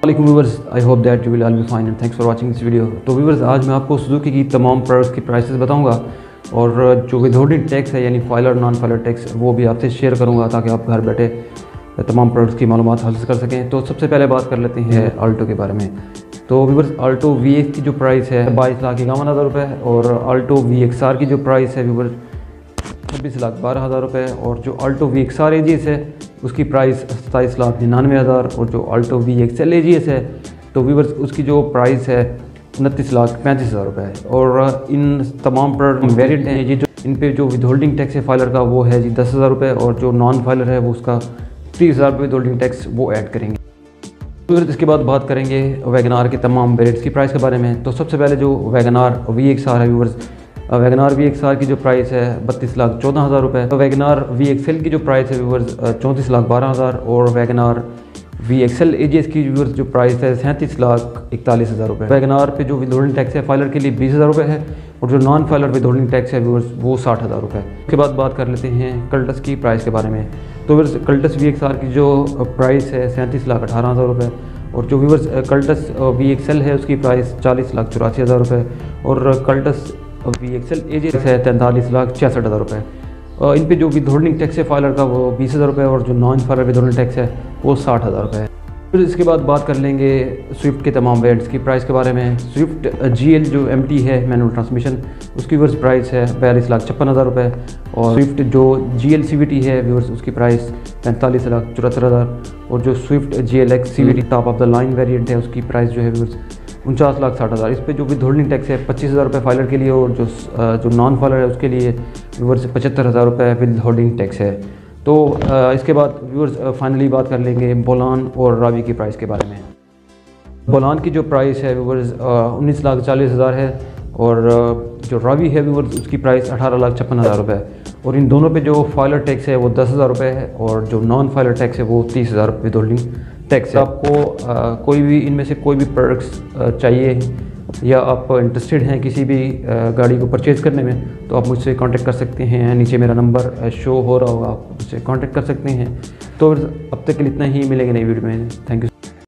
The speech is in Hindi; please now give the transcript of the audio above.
Viewers, I hope that you will all be fine and thanks for watching this video. तो व्यूवर्स, आज मैं आपको सुजुकी की तमाम प्रोडक्ट्स की प्राइसेस बताऊंगा और जो विदहोल्डिंग टैक्स है यानी फाइलर नॉन फाइलर टैक्स वो भी आपसे शेयर करूंगा ताकि आप घर बैठे तमाम प्रोडक्ट्स की मालूमात हासिल कर सकें। तो सबसे पहले बात कर लेते हैं आल्टो के बारे में। तो व्यूवर्स, आल्टो VX की जो प्राइस है 22,51,000 रुपये और आल्टो VXR की जो प्राइस है व्यूवर्स 26,12,000 रुपये और जो आल्टो VXR AGS है उसकी प्राइस 27,99,000 और जो आल्टो VXL AGS है तो व्यूवर्स उसकी जो प्राइस है 29,35,000 रुपये है। और इन तमाम प्रोडक्ट वेरिएंट हैं जी, जो इन पे जो विदहोल्डिंग टैक्स है फाइलर का वो है जी 10,000 रुपये और जो नॉन फाइलर है वो उसका 30,000 रुपये विदहोल्डिंग टैक्स वो ऐड करेंगे। फिर इसके बाद बात करेंगे वैगनार के तमाम वेरिएंट्स की प्राइस के बारे में। तो सबसे पहले जो वैगनार VXR है व्यूवर्स, वैगनार VXR की जो प्राइस है 32,14,000 रुपये। तो वैगनार VXL की जो प्राइस है व्यूवर्स 34,12,000 और वैगनार VXL AGS की व्यूवर्स जो प्राइस है 37,41,000 रुपये। वैगनार पे जो विदहोल्डिंग टैक्स है फाइलर के लिए 20,000 रुपये है और जो नॉन फाइलर विदहोल्डिंग टैक्स है व्यूवर्स वो 60,000 रुपये। उसके बाद बात कर लेते हैं कल्टस की प्राइस के बारे में। तो व्यूवर्स, कल्टस VXR की जो प्राइस है 37,18,000 रुपये और जो व्यूवर्स कल्टस VXL है उसकी प्राइस 40,84,000 रुपये और कल्टस VXL AGS है 43,66,000 रुपये। इन पे जो विदहोल्डिंग टैक्स है फाइलर का वो 20,000 रुपये और जो नॉन फाइलर विदहोल्डिंग टैक्स है वो 60,000 रुपये है। फिर इसके बाद बात कर लेंगे स्विफ्ट के तमाम वेरिएंट्स की प्राइस के बारे में। स्विफ्ट GL जो MT है मैनुअल ट्रांसमिशन उसकी व्यूवर्स प्राइस है 42,56,000 रुपये और स्विफ्ट जो GL CVT है व्यूवर्स उसकी प्राइस 45,74,000 और जो Swift GLX CVT top of the line variant है उसकी प्राइस जो है व्यूवर्स 49,60,000। इस पे जो विदहोल्डिंग टैक्स है 25,000 रुपये फाइलर के लिए और जो नॉन फाइलर है उसके लिए व्यूवर्स 75,000 रुपये विदहोल्डिंग टैक्स है। तो इसके बाद व्यूवर्स फाइनली बात कर लेंगे बोलान और रावी की प्राइस के बारे में। बोलान की जो प्राइस है व्यूवर्स 19,40,000 है और जो रावी है व्यूवर्स उसकी प्राइस 18,56,000 रुपये और इन दोनों पे जो फाइलर टैक्स है वो 10,000 रुपये है और जो नॉन फाइलर टैक्स है वो 30,000 रुपये विदहोल्डिंग टैक्स है। आपको कोई भी इनमें से कोई भी प्रोडक्ट्स चाहिए या आप इंटरेस्टेड हैं किसी भी गाड़ी को परचेज़ करने में तो आप मुझसे कांटेक्ट कर सकते हैं। नीचे मेरा नंबर शो हो रहा होगा, आप मुझसे कांटेक्ट कर सकते हैं। तो अब तक के लिए इतना ही, मिलेंगे नई वीडियो में। Thank you.